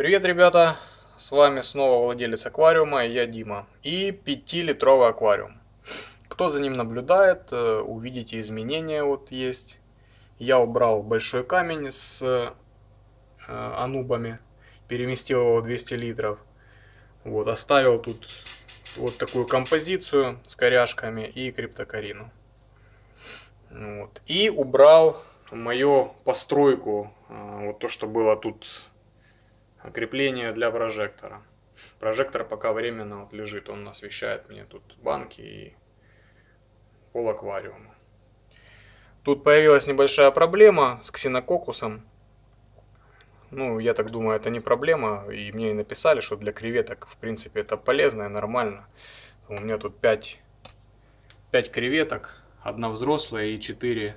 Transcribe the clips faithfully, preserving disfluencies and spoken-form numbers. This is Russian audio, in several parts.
Привет, ребята! С вами снова владелец аквариума, я Дима. И пятилитровый аквариум. Кто за ним наблюдает, увидите изменения вот есть. Я убрал большой камень с анубами, переместил его в двести литров. Вот, оставил тут вот такую композицию с коряшками и криптокарину. Вот. И убрал мою постройку, вот то, что было тут. Крепление для прожектора. Прожектор пока временно вот лежит, он освещает мне тут банки и пол аквариума. Тут появилась небольшая проблема с ксенококусом. Ну, я так думаю, это не проблема. И мне и написали, что для креветок, в принципе, это полезно и нормально. У меня тут пять, пять креветок. Одна взрослая и четыре,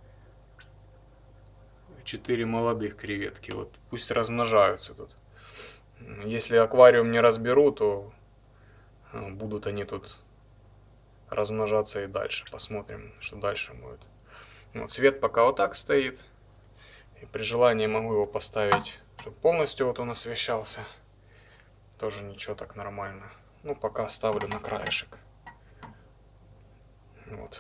четыре молодых креветки. Вот пусть размножаются тут. Если аквариум не разберу, то будут они тут размножаться и дальше. Посмотрим, что дальше будет. Вот, свет пока вот так стоит. И при желании могу его поставить, чтобы полностью вот он освещался. Тоже ничего, так нормально. Ну, пока ставлю на краешек. Вот.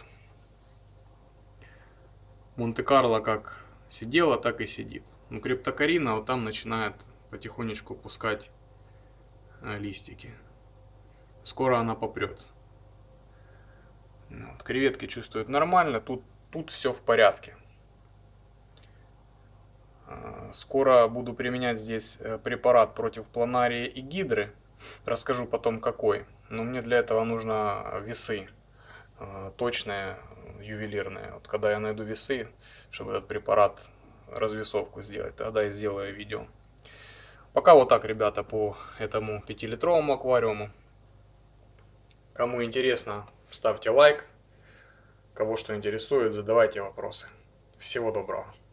Монте-Карло как сидела, так и сидит. Ну, криптокарина вот там начинает потихонечку пускать листики. Скоро она попрет. Вот, креветки чувствуют нормально, тут, тут все в порядке. Скоро буду применять здесь препарат против планарии и гидры. Расскажу потом какой. Но мне для этого нужно весы точные, ювелирные. Вот когда я найду весы, чтобы этот препарат, развесовку сделать, тогда и сделаю видео. Пока вот так, ребята, по этому пятилитровому аквариуму. Кому интересно, ставьте лайк. Кого что интересует, задавайте вопросы. Всего доброго.